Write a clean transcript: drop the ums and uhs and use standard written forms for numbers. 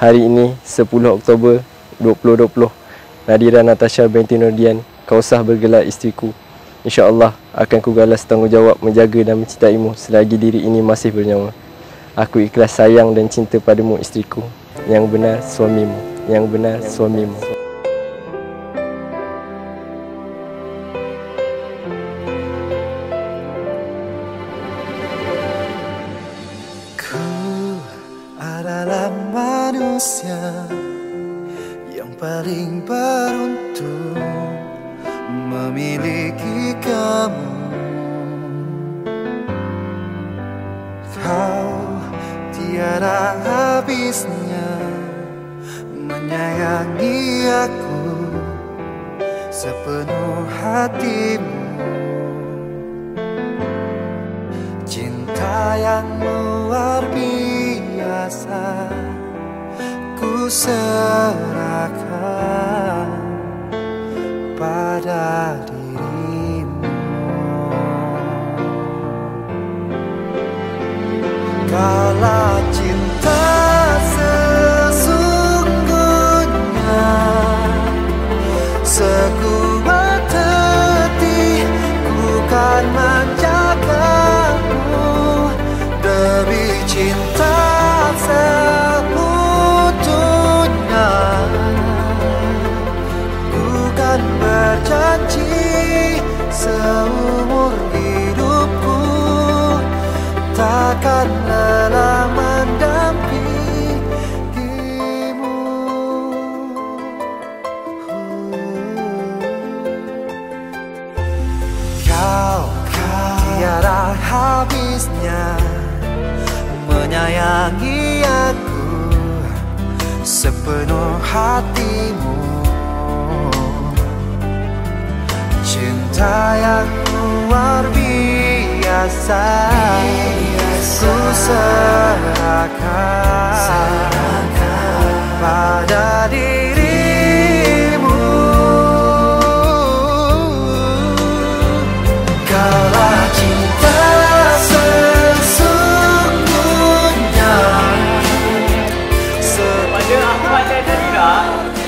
hari ini 10 Oktober 2020, Nadira Natasha binti Nurdian, kau sah bergelar isteriku. InsyaAllah akan kugalas tanggungjawab menjaga dan mencintaimu selagi diri ini masih bernyawa. Aku ikhlas sayang dan cinta padamu isteriku. Yang benar suamimu, yang benar suamimu. Adalah manusia yang paling beruntung memiliki kamu. Kau tiada habisnya menyayangi aku sepenuh hatimu. Cinta yang luar biasa ku serahkan pada dirimu. Kalau cinta sesungguhnya sekuat hati, ku kan menjagamu. Demi cinta seutuhnya, ku kan berjanji seumur hidupku takkan lelah mendampingimu. Kau tiada habisnya menyayangi aku sepenuh hatimu. Cinta yang luar biasa ku serahkan pada dirimu. Kalau cinta sesungguhnya Pada aku ada Nadira.